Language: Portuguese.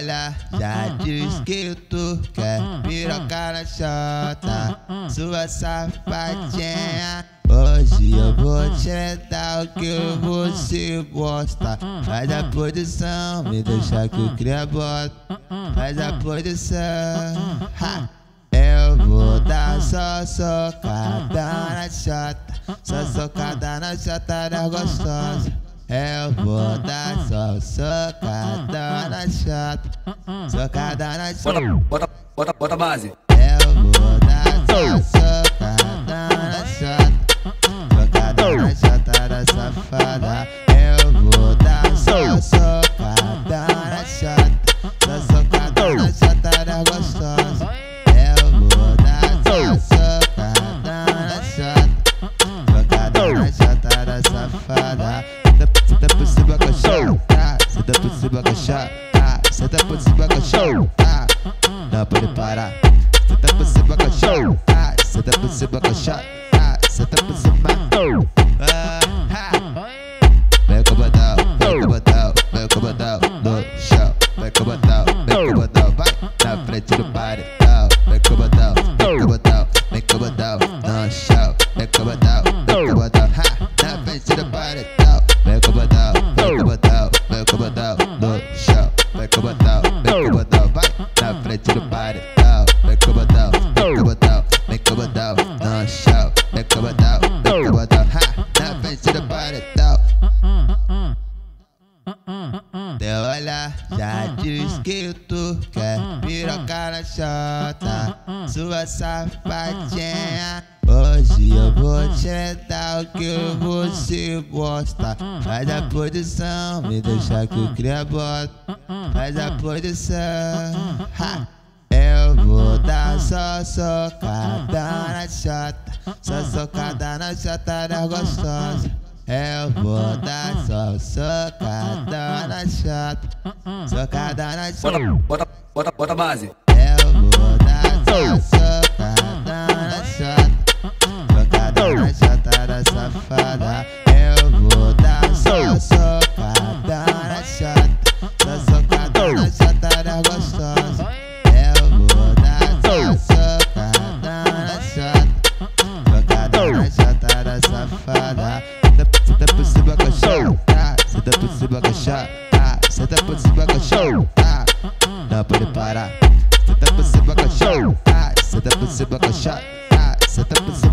olha, já diz que tu quer piroca na chota, sua safadinha. Hoje eu vou te dar o que você gosta. Faz a posição, me deixa que eu cria bota. Faz a posição, ha. Eu vou dar só socada na chota, só socada na chota da gostosa. Eu vou dar só socada na chota, socada na chota. Bota a base. Eu vou dar só socada na chota, socada na chota da safada. Eu vou dar só socada na chota, só socada na chota da gostosa. Eu vou dar só socada na chota, socada na chota da safada. Senta por cima com a chota, senta por cima com a chota, senta por cima com a chota. Não pode parar. Senta por cima com a chota, senta por cima com a chota, senta por cima. Vem com o botão, vem com o botão, vem com o botão no chão. Vem com o botão, vem com o botão, vai na frente do paredão. Vem com o botão, vem com o botão, vem com o botão no chão. Vem com o botão, vem com o botão, na frente do paredão. Vem com o botão, vem com o botão, vem com o botão no chão. Vem com o botão, vem com o botão, vai na frente do paredão. Vem com o botão, vem com o botão, vem com o botão no chão. Vem com o botão, vem com o botão, na frente do paredão. Teu olhar já diz que tu quer piroca na chota, sua safadinha. Hoje eu vou te dar o que você gosta. Faz a posição, me deixa que eu cria bota. Faz a posição, ha. Eu vou dar só socada na chota, só socada na chota da gostosa. Eu vou dar só socada na chota, socada na chota. Bota a base. Eu vou dar só socada na chota, socada na chota da safada. Eu vou dar só socada na chota, só socada na chota da gostosa. Eu vou dar só socada na chota, socada na chota da safada. Senta por cima com a chota, senta por cima com a chota, senta por cima com a chota. Não pode parar. Senta por cima com a chota, senta por cima com a chota, senta por cima.